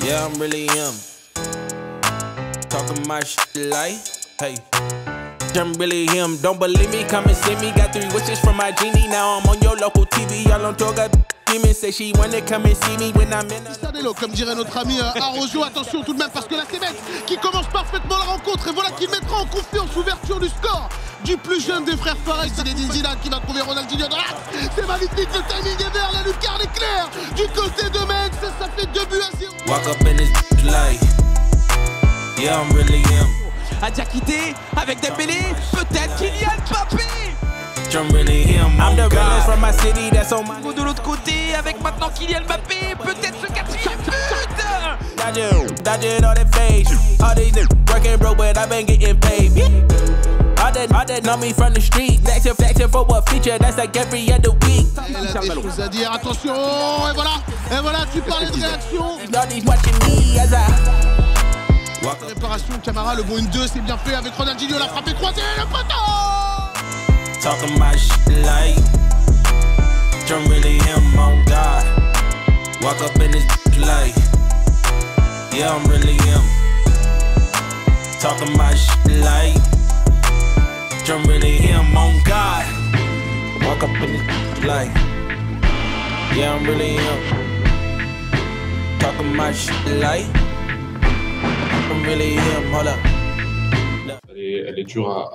Yeah, I'm really him. Talking my shit like, hey. I'm really him. Don't believe me, come and see me. Got 3 wishes from my genie. Now I'm on your local TV. Y'all on tour, got demons. Say she wanna come and see me when I'm in. Sardello, comme dirait notre ami Arrojo. Attention tout de même parce que là c'est Metz qui commence parfaitement la rencontre. Et voilà qu'il mettra en confiance ouverture du score du plus jeune des frères Fares. C'est Zinedine Zidane qui va trouver Ronaldinho dans l'axe. C'est magnifique, le timing est vert, la lucarne est claire du côté de Metz. Ça fait 2 buts à 0. Walk up in this light. Yeah, I'm really him. A déjà quitté avec Dembélé, peut-être Kylian Mbappé. I'm really him. I'm the realest from my city, that's on my. De l'autre côté avec maintenant Kylian Mbappé, peut-être ce 4e but. Dodging all that face. All these niggas working broke, but I been getting paid. All that know me from the street. Flexing for what feature, that's like every other week. Elle a des choses à dire, attention, et voilà, tu parlais de réaction. All these watching me as I. Réparation, Camara, le bon 1-2, c'est bien fait avec Ronaldinho, la frappe est croisée, le poteau. Talking my shit like, I'm really him, on God. Walk up in this like, yeah, I'm really him. Talking my shit like, I'm really him, on God. Walk up in this like, yeah, I'm really him. Talking my shit like, I'm really him, hold up. Elle est dure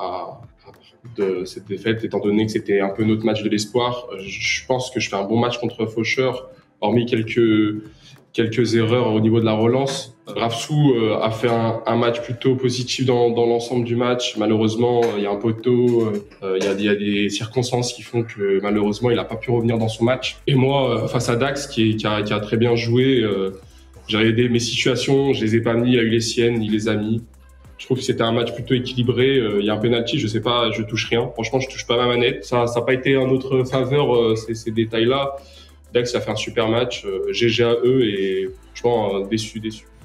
de cette défaite, étant donné que c'était un peu notre match de l'espoir. Je pense que je fais un bon match contre Faucheur, hormis quelques erreurs au niveau de la relance. Rafsou a fait un match plutôt positif dans l'ensemble du match. Malheureusement, il y a un poteau, il y a des circonstances qui font que malheureusement, il n'a pas pu revenir dans son match. Et moi, face à Dax, qui a très bien joué, j'ai aidé mes situations, je les ai pas mis, il a eu les siennes, il les a mis. Je trouve que c'était un match plutôt équilibré. Il y a un penalty, je sais pas, je touche rien. Franchement, je touche pas ma manette. Ça n'a pas été en notre faveur, ces détails-là. Dax a fait un super match. GG à eux et franchement, déçu.